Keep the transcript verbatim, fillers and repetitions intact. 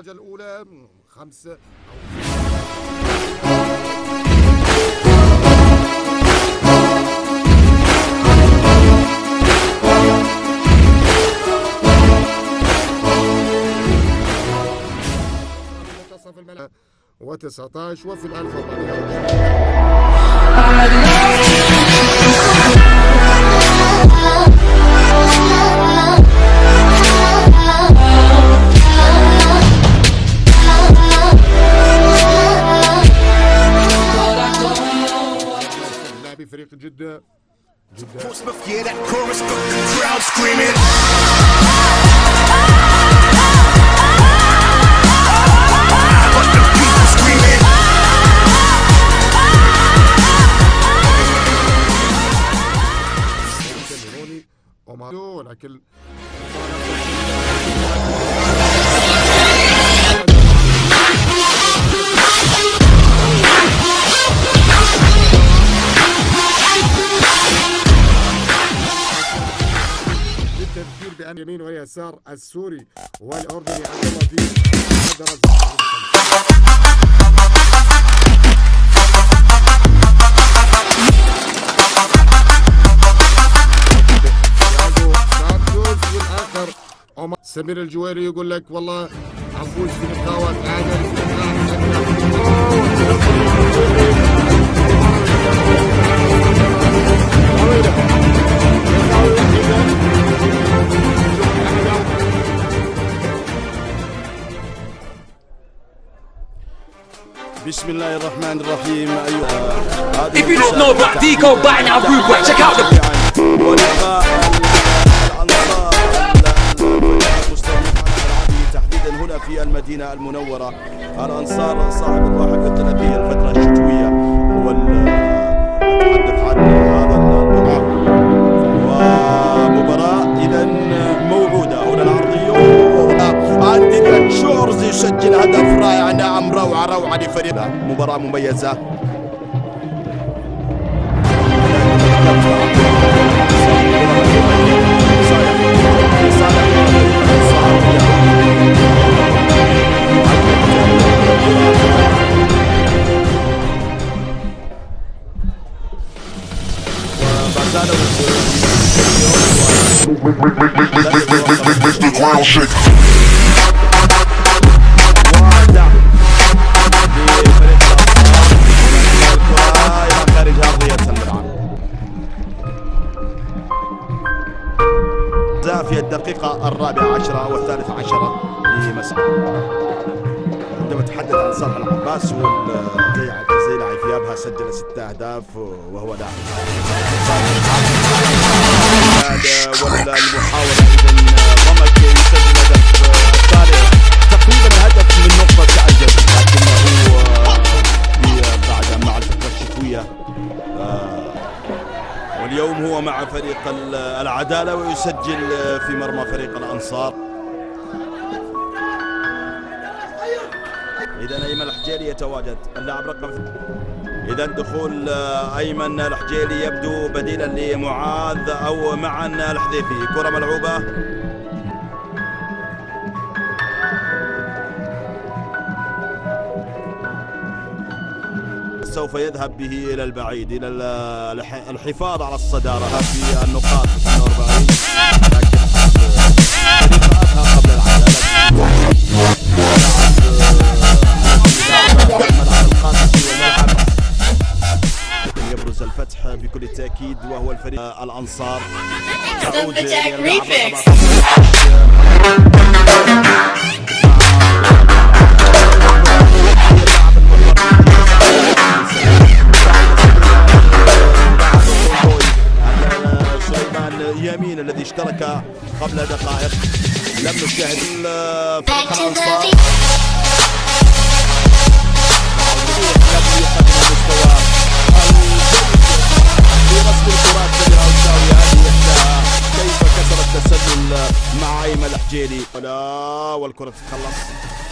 الدرجة الأولى خمسة منتصف الملعب وتسعة عشر وفي الألف لاعبي فريق جدة جدة ولكن بالتذكير بأن يمين ويسار السوري والأردني عبد الله سمير الجويري يقول لك والله عفوز في نقاوة عادل بسم الله الرحمن الرحيم. أيها If you don't know about Dico biting our root boy, check out the هنا في المدينة المنورة. الأنصار صاحب الواحد والثلاثين الفترة الشتوية هو نتحدث عن هذا البقعة، ومباراة إذا موعودة هنا العرضية. عندنا شورز يسجل هدف رائع، نعم روعة روعة لفريقه، مباراة مميزة. Make the ground shake. في الدقيقة الرابعة عشرة أو الثالثة عشرة لمساء. عندما تحدث عن صالح العباس والزي لاعب في ابها سجل ست اهداف وهو لاعب ولا المحاولة اذا ضمك يسجل هدف الثالث تقريبا هدف من نقطة تعجب، لكنه بعد مع الفترة الشتوية واليوم هو مع فريق العدالة ويسجل في مرمى فريق الأنصار. إذا أيمن الحجيلي يتواجد اللاعب رقم، إذا دخول أيمن الحجيلي يبدو بديلا لمعاذ أو معا الحذيفي. كرة ملعوبة سوف يذهب به إلى البعيد إلى الحفاظ على الصدارة في النقاط اثنين وأربعين، لكن فريقها قبل العدالة يبرز الفتح بكل تأكيد وهو الفريق الأنصار. تعود يمين الذي اشترك قبل دقائق. لم نشاهد فريق الأنصار كيف كسر التسلل مع أيمن الحجيلي. ولا والكرة تتخلص